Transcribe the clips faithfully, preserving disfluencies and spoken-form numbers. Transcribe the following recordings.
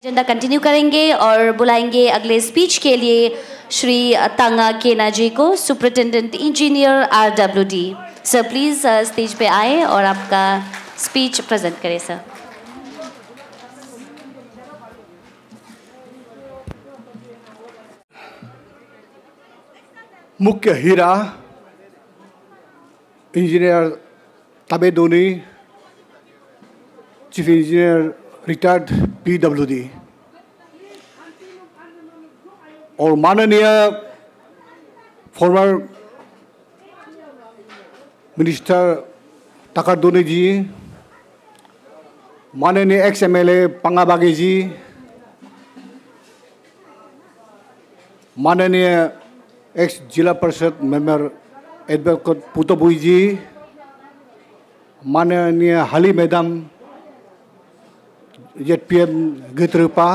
Agenda continue करेंगे और बुलाएंगे अगले स्पीच के लिए श्री तांगा केना जी को, superintendent engineer RWD. Sir please stage पे आए और आपका स्पीच प्रेजेंट करें सर। मुख्य हीरा इंजीनियर ताबेदोनी, चीफ इंजीनियर रिटायर्ड पीडब्ल्यूडी, और माननीय फॉर्मर मिनिस्टर ताकादोनी जी, माननीय एक्स एमएलए पंगाबागे जी, माननीय एक्स जिला परिषद मेंबर एडवोकेट पुतोबुई जी, माननीय हाली मैडम जेडपीएम गितरूपा,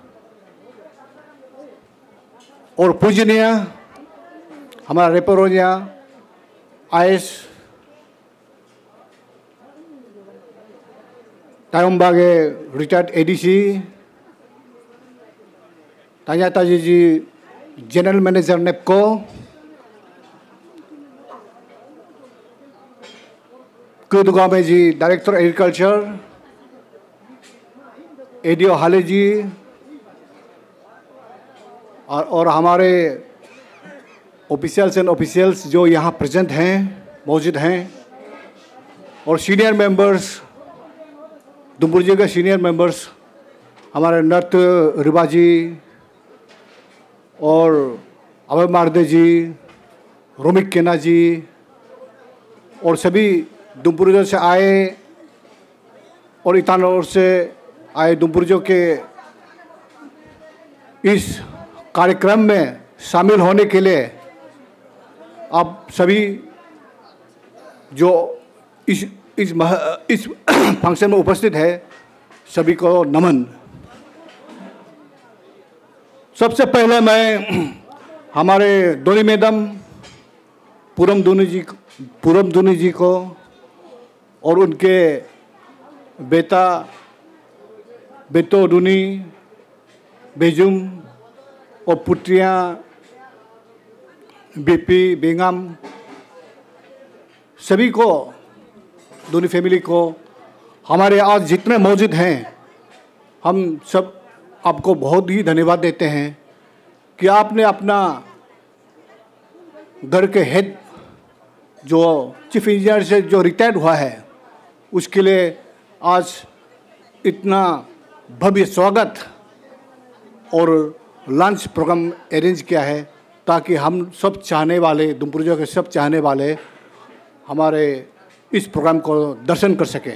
और पूजनीय हमारा रेपरोनिया आईएस तायम्बागे रिटायर्ड एडीसी, ताजाताजी जी जनरल मैनेजर नेपको, कुदुगामे जी डायरेक्टर एग्रीकल्चर, एडीओ हाले जी, और, और हमारे ऑफिशियल्स एंड ऑफिशियल्स जो यहाँ प्रेजेंट हैं, मौजूद हैं, और सीनियर मेंबर्स, दुम्बुरजी के सीनियर मेंबर्स, हमारे नर्त रिबा जी और अभय मारदे जी, रोमिक केना जी, और सभी दुम्बुरजो से आए और ईटानगर से आए दुम्बुरजो के इस कार्यक्रम में शामिल होने के लिए आप सभी जो इस इस मह, इस फंक्शन में उपस्थित है, सभी को नमन। सबसे पहले मैं हमारे दोनी मैडम पूरम दोनी जी पूरम दोनी जी को और उनके बेटा बेटो दुनी, बेजुम और पुत्रियाँ बीपी, बेंगम, सभी को, दोनों फैमिली को, हमारे आज जितने मौजूद हैं, हम सब आपको बहुत ही धन्यवाद देते हैं कि आपने अपना घर के हेड जो चीफ इंजीनियर से जो रिटायर्ड हुआ है, उसके लिए आज इतना भव्य स्वागत और लंच प्रोग्राम अरेंज किया है, ताकि हम सब चाहने वाले, दुम्बुरजो के सब चाहने वाले हमारे इस प्रोग्राम को दर्शन कर सकें।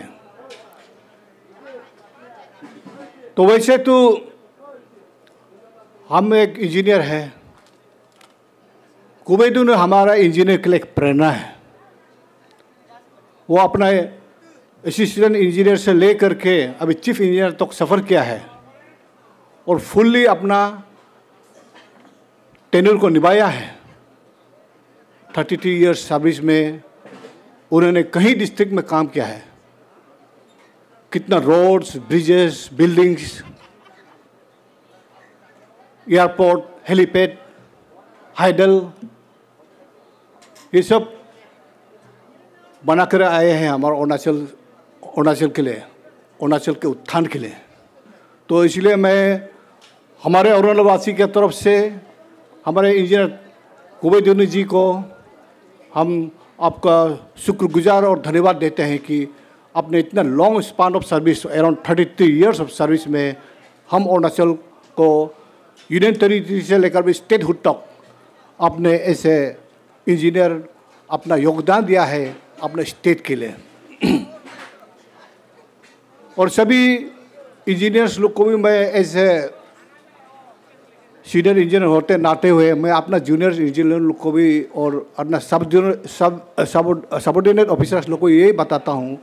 तो वैसे तो हम एक इंजीनियर हैं, कुबेदुन हमारा इंजीनियर के लिए एक प्रेरणा है। वो अपना असिस्टेंट इंजीनियर से लेकर के अभी चीफ इंजीनियर तक सफ़र किया है और फुल्ली अपना टेन्योर को निभाया है। थर्टी थ्री ईयर्स सर्विस में उन्होंने कई डिस्ट्रिक्ट में काम किया है। कितना roads, bridges, buildings, airport, helipad, hydel, ये सब बनाकर आए हैं हमारा अरुणाचल अरुणाचल के लिए, अरुणाचल के उत्थान के लिए। तो इसलिए मैं हमारे अरुणाचलवासी के तरफ से हमारे इंजीनियर कुबेदुनी जी को हम आपका शुक्रगुजार और धन्यवाद देते हैं कि आपने इतना long span of service, around thirty three years of service में हम अरुणाचल को यूनियन टेरिटरी से लेकर भी स्टेटहुड तक आपने ऐसे इंजीनियर अपना योगदान दिया है अपने स्टेट के लिए। और सभी इंजीनियर्स लोग को भी मैं ऐसे सीनियर इंजीनियर होते नाते हुए मैं अपना जूनियर इंजीनियर लोग को भी और अपना सब सब सबऑर्डिनेट ऑफिसर्स लोग को यही बताता हूँ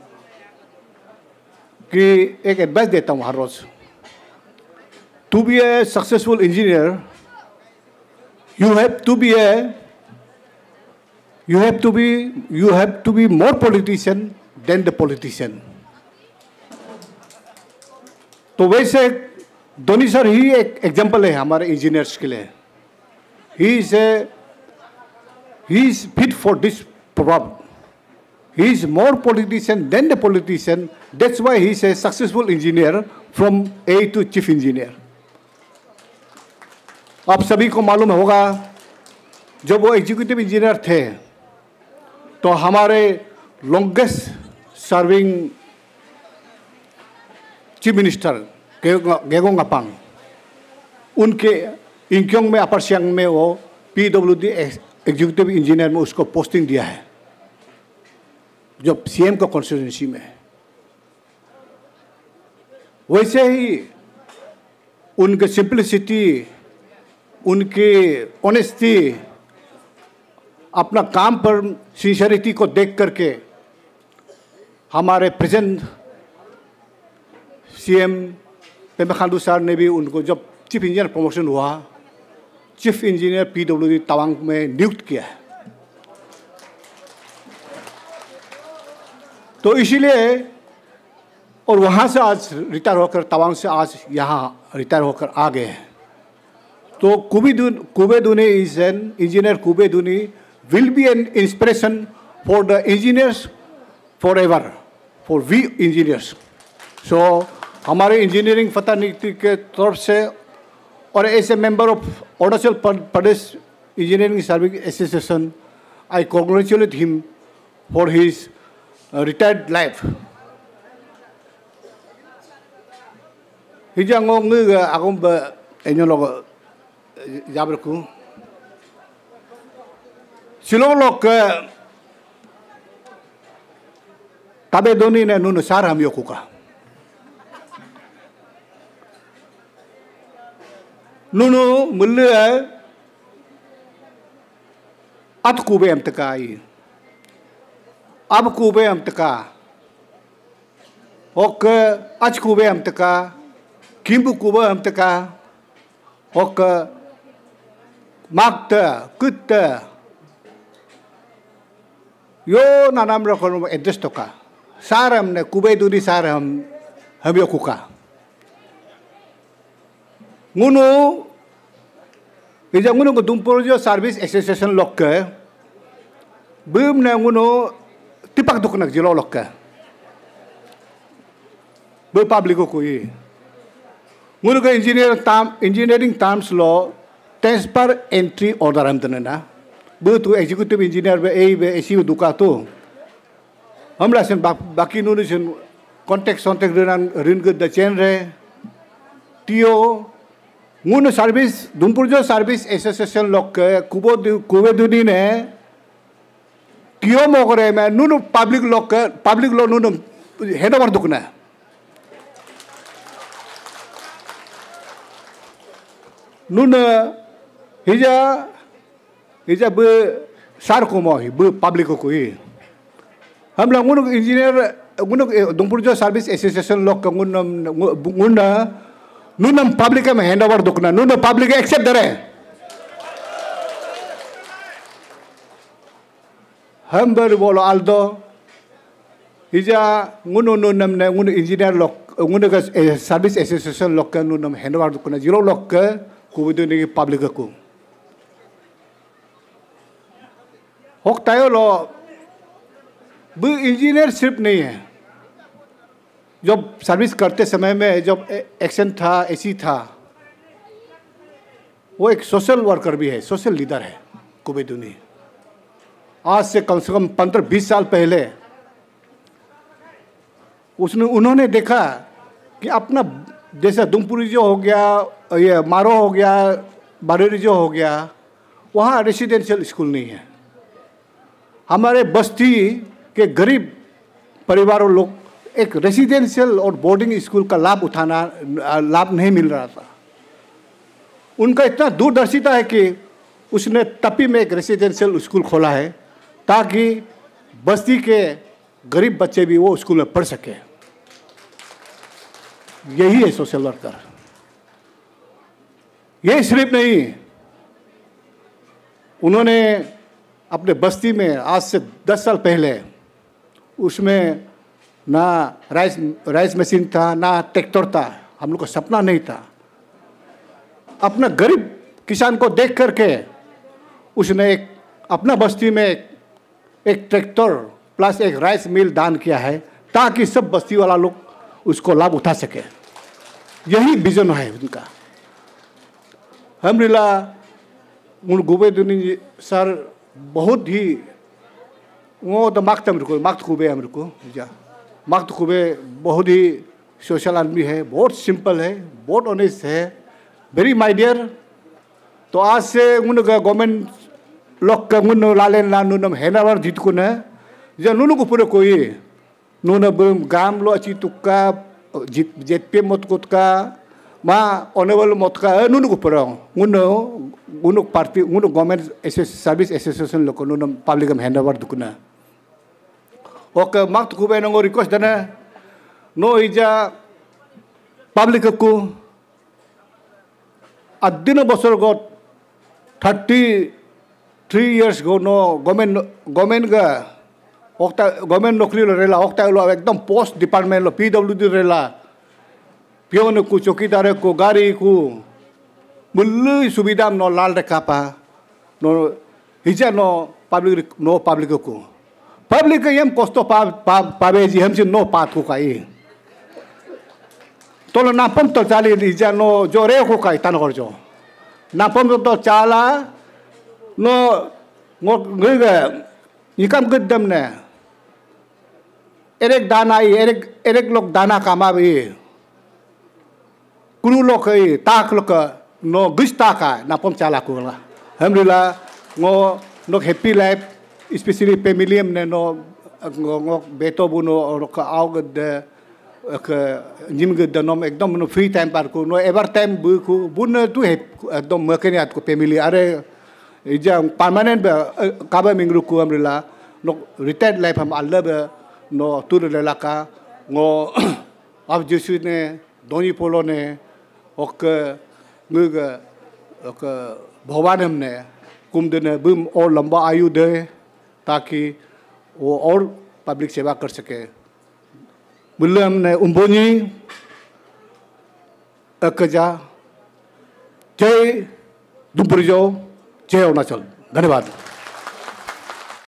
कि एक एडवाइस देता हूँ हर रोज़। To be a successful engineer you have to be a you have to be you have to be more politician than the politician. तो वैसे धोनी सर ही एक एग्जाम्पल है हमारे इंजीनियर्स के लिए. He is a he is fit for this problem. He is more politician than the politician. That's why he is a successful engineer from A to chief engineer. आप सभी को मालूम होगा जब वो एग्जीक्यूटिव इंजीनियर थे तो हमारे longest serving chief minister Gegong Apang उनके इंक्योंग में अपर सियांग में वो पीडब्ल्यूडी एग्जीक्यूटिव इंजीनियर में उसको पोस्टिंग दिया है जो सीएम का कॉन्स्टिट्यूंसी में है. वैसे ही उनके सिंपलिसिटी, उनकी ऑनेस्टी, अपना काम पर सिंसियरिटी को देख करके हमारे present CM Pema Khandu sir ने भी उनको जब चीफ इंजीनियर प्रमोशन हुआ चीफ इंजीनियर पीडब्ल्यूडी तवांग में नियुक्त किया है. तो इसीलिए और वहाँ से आज रिटायर होकर तवांग से आज यहाँ रिटायर होकर आ गए हैं. तो कुबेदुनी कुबेदुनी इज एन इंजीनियर. कुबेदुनी will be an inspiration for the engineers forever, for we engineers. So हमारे इंजीनियरिंग फैकल्टी के तरफ से और as a member of Arunachal Pradesh engineering service association I congratulate him for his retired life. Hijang ngong nge akong ba enyo logo jabar ko. Silong lok tabe doni ne nunu sar ham yokuka. Nunu mulle at kube am takai. अब कुबे हम तका होक आज कुबे हम तका किंबु कुबे हम तका होक मागत कुत यो नानाम रखो एड्रेस तका सार हमने कुबे दूरी सार हम हम यो कुका गुनु इजा गुनु को दुमपुर जो सर्विस एसोसिएशन लोग के बूम ने गुनु tipak tu kena jelo lokka be public ko yi ngunu ka engineer tam engineering terms law transfer entry order am tana be tu executive engineer be ei be esi duka tu hamla sen baki nu sen contact contact ran rin good the chain re tio ngunu service dumpur jo service association lokka kubo kubo duni ne क्यों मोकरे में नूनु public लोग के public लोग नूनु head over दुखना है नूनु हिजा हिजा बे सार को मोही बे public को कोई हम लोग नूनु इंजीनियर नूनु दुमपुर जो सर्विस एसोसिएशन लोग का नूनु नूनु नूनु पब्लिक में हेड ओवर दुखना नूनु पब्लिक एक्सेप्ट करे हम बर बोलो आल्दो हिजा गुनु नुनम ने गुनु इंजीनियर लोग गुनु का सर्विस एसोसिएशन लोग का नुनम हैंडओवर दुकुना जीरो लोग का कुबेदु ने पब्लिक को होक तायो लो बु इंजीनियर सिर्फ नहीं है जब सर्विस करते समय में जब एक्शन था एसी था वो एक सोशल वर्कर भी है, सोशल लीडर है कुबेदुनी. आज से कम से कम पंद्रह बीस साल पहले उसने उन्होंने देखा कि अपना जैसा दुमपुरी जो हो गया, ये मारो हो गया, बारेरी जो हो गया, वहाँ रेसिडेंशियल स्कूल नहीं है. हमारे बस्ती के गरीब परिवारों लोग एक रेसिडेंशियल और बोर्डिंग स्कूल का लाभ उठाना लाभ नहीं मिल रहा था. उनका इतना दूरदर्शिता है कि उसने तपी में एक रेसिडेंशियल स्कूल खोला है ताकि बस्ती के गरीब बच्चे भी वो स्कूल में पढ़ सके. यही है सोशल वर्कर. ये सिर्फ नहीं, उन्होंने अपने बस्ती में आज से दस साल पहले उसमें ना राइस राइस मशीन था, ना ट्रैक्टर था. हम लोग का सपना नहीं था. अपना गरीब किसान को देख करके उसने एक अपना बस्ती में एक, एक ट्रैक्टर प्लस एक राइस मिल दान किया है, ताकि सब बस्ती वाला लोग उसको लाभ उठा सके। यही विजन है उनका। हमरिला उन गुबे दुनी सर बहुत ही वो तो माक्त हमको माक्त खुबे हमको जा माक्त खुबे बहुत ही सोशल आदमी है, बहुत सिंपल है, बहुत ऑनेस्ट है, वेरी माय डियर। तो आज से उन गवर्नमेंट लोग का उन लाले ला नुनम है ना बार जीत को न जब नुनु को पूरे कोई नुन गाम लो अच्छी तुक्का जित जेट पे मत कुत का माँ ऑनेबल मत का नुनु को पूरा उन उन पार्टी उन गवर्नमेंट सर्विस एसोसिएशन लोग को नुन पब्लिक में है ना बार दुकना ओके माक्त खुबे नंगो रिक्वेस्ट देना नो इजा पब्लिक को अद्दिन बसर गो थर्टी थ्री इयर्स गो नो गवर्नमेंट गवर्नमेंट का ओक्ता गवर्नमेंट नौकरी लो रेला ओक्ता लो एकदम पोस्ट डिपार्टमेंट लो पीडब्ल्यूडी रेला पियोन को चौकीदार को गाड़ी को मुल्लु सुविधा नो लाल रेखा पा नो हिजा नो पब्लिक नो पब्लिक को पब्लिक यम कोस्तो पा पा पावे जी हम से नो पात को काई तो नापम तो चाली हिजा नो जो रे को काई तन कर जो नापम तो चाला नो नो गए इकम गद्दम ने एरेक दाना ही एरेक एरेक लोग दाना कामा भी कुलू लोग ही ताक लोग नो गुस ताका नापम चाला कुला हमरिला नो नो हैप्पी लाइफ स्पेशली फैमिलियम ने नो नो बेटो बुनो और का आओ गद्दे के जिम गद्दे नो एकदम नो फ्री टाइम पार को नो एवर टाइम बु को बुन तू है एकदम मकने आत को फैमिली अरे इजा परमानेंट काबा मिंगरु को हमरिला नो रिटायर्ड लाइफ हम अल्लाह बे नो तुर लेला का नो अब जिसु ने दोनी पोलो ने ओके नुग ओके भगवान हमने कुमदे ने बुम और लंबा आयु दे ताकि वो और पब्लिक सेवा कर सके। मुल्ले हमने उम्बोनी अकजा जय दुपुरिजो जय अरुणाचल। धन्यवाद।